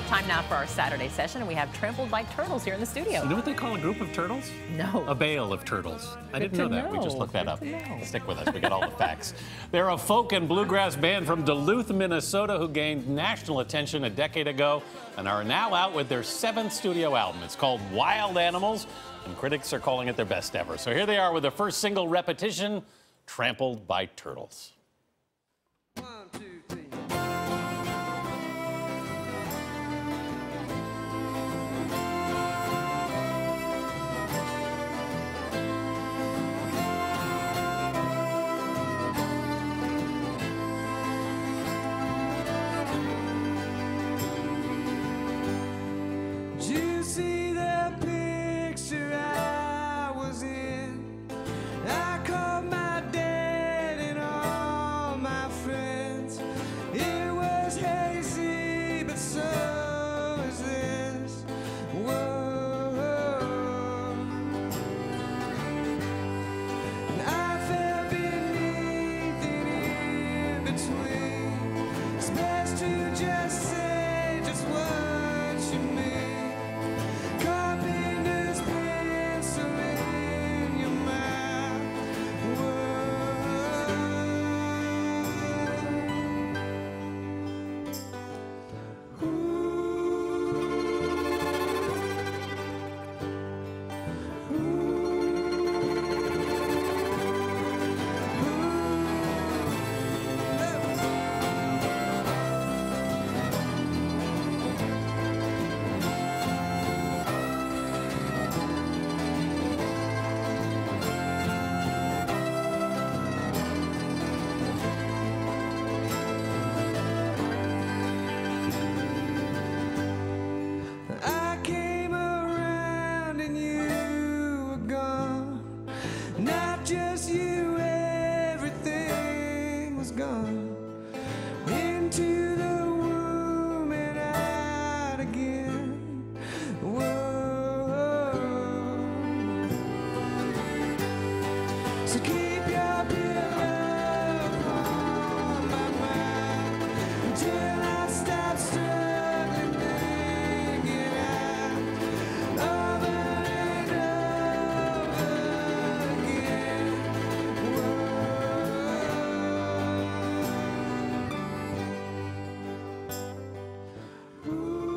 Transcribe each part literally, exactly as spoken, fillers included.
Time now for our Saturday session, and we have Trampled by Turtles here in the studio. You know what they call a group of turtles? No. A bale of turtles. I Good didn't know that. know. We just looked that Good up. to Stick with us. We got all the facts. They're a folk and bluegrass band from Duluth, Minnesota, who gained national attention a decade ago and are now out with their seventh studio album. It's called Wild Animals, and critics are calling it their best ever. So here they are with their first single, Repetition, Trampled by Turtles. One, two, three. Did you see the picture I was in? I called my dad and all my friends. It was hazy, but so is this. Whoa. And I fell beneath and in between. It's best to just say just what you mean. Carpenter's pencil in your mouth. Whoa. Ooh. I came around and you were gone. Not just you, everything was gone. Into the womb and out again. Whoa. So keep your pillow upon my mind until I stop struggling, thinking out over and over again. Whoa.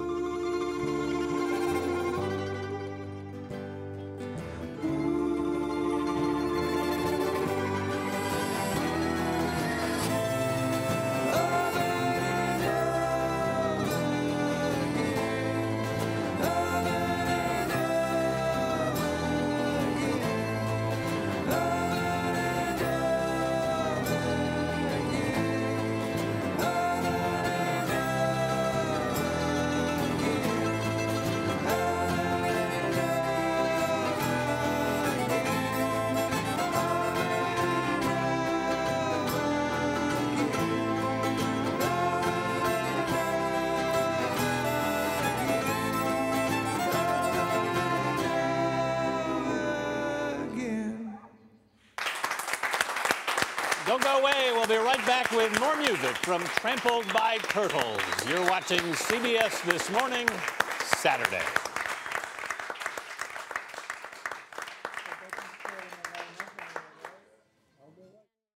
Don't go away. We'll be right back with more music from Trampled by Turtles. You're watching C B S This Morning, Saturday.